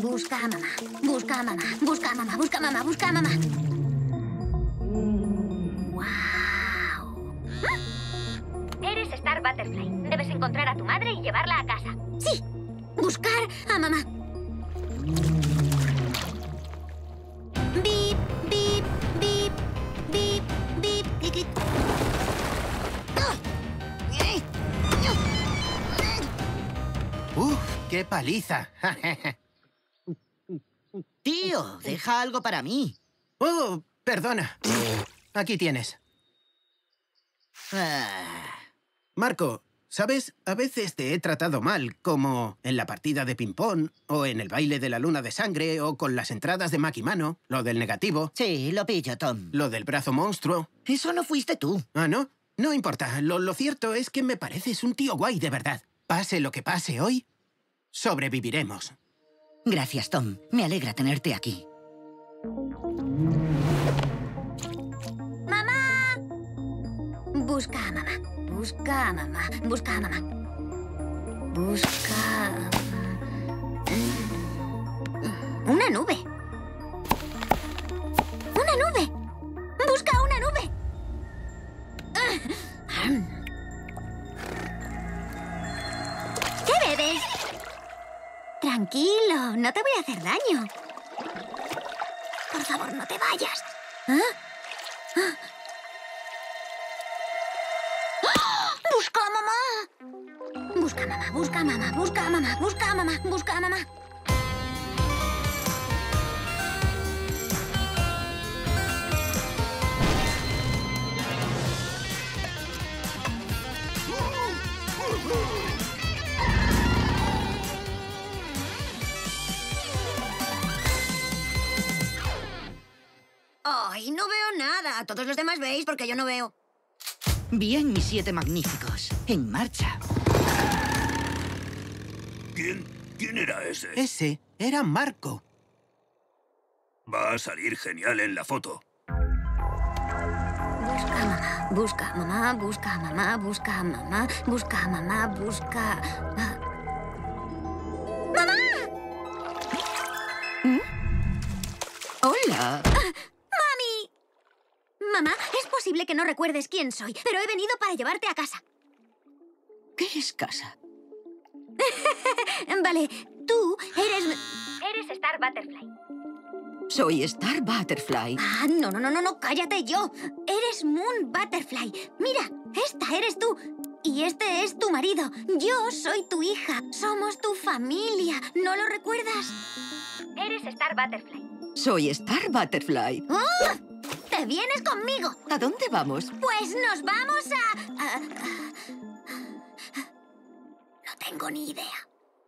Busca a mamá. Busca a mamá. Busca a mamá. Busca a mamá. Busca a mamá. ¡Guau! Eres Star Butterfly. Debes encontrar a tu madre y llevarla a casa. ¡Sí! Buscar a mamá. Bip, bip, bip, bip, bip, clic, clic. ¡Uf! ¡Qué paliza! Tío, deja algo para mí. ¡Oh! Perdona. Aquí tienes. Marco, ¿sabes? A veces te he tratado mal, como en la partida de ping-pong, o en el baile de la luna de sangre, o con las entradas de Makimano, lo del negativo, Sí, lo pillo, Tom. lo del brazo monstruo. Eso no fuiste tú. ¿Ah, no? No importa. Lo cierto es que me pareces un tío guay, de verdad. Pase lo que pase hoy, sobreviviremos. Gracias, Tom. Me alegra tenerte aquí. ¡Mamá! Busca a mamá. Busca a mamá. Busca a mamá. Busca... Una nube. ¡Una nube! ¡Busca una nube! ¿Qué bebes? Tranquilo, no te voy a hacer daño. Por favor, no te vayas. ¿Ah? ¿Ah? ¡Ah! ¡Busca a mamá! Busca a mamá, busca a mamá, busca a mamá, busca a mamá, busca a mamá. ¡Ay, no veo nada! Todos los demás veis porque yo no veo. Bien, mis 7 magníficos. En marcha. ¿Quién era ese? Ese era Marco. Va a salir genial en la foto. Busca a mamá, busca a mamá, busca a mamá, busca a mamá, busca a mamá, busca... ¡Mamá! ¡Hola! ¡Mami! Mamá, es posible que no recuerdes quién soy, pero he venido para llevarte a casa. ¿Qué es casa? Vale, tú eres... Eres Star Butterfly. Soy Star Butterfly. Ah, no, cállate yo. Eres Moon Butterfly. Mira, esta eres tú. Y este es tu marido. Yo soy tu hija. Somos tu familia. ¿No lo recuerdas? Eres Star Butterfly. Soy Star Butterfly. ¡Oh! ¡Te vienes conmigo! ¿A dónde vamos? Pues nos vamos a... No tengo ni idea.